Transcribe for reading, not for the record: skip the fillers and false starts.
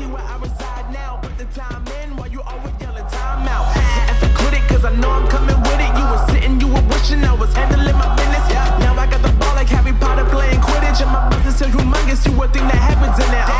where I reside now. Put the time in while you always yelling time out. If I quit it, cause I know I'm coming with it. You were sitting, you were wishing I was handling my business. Now I got the ball like Harry Potter playing Quidditch. And my business is humongous, you would think that happens in there.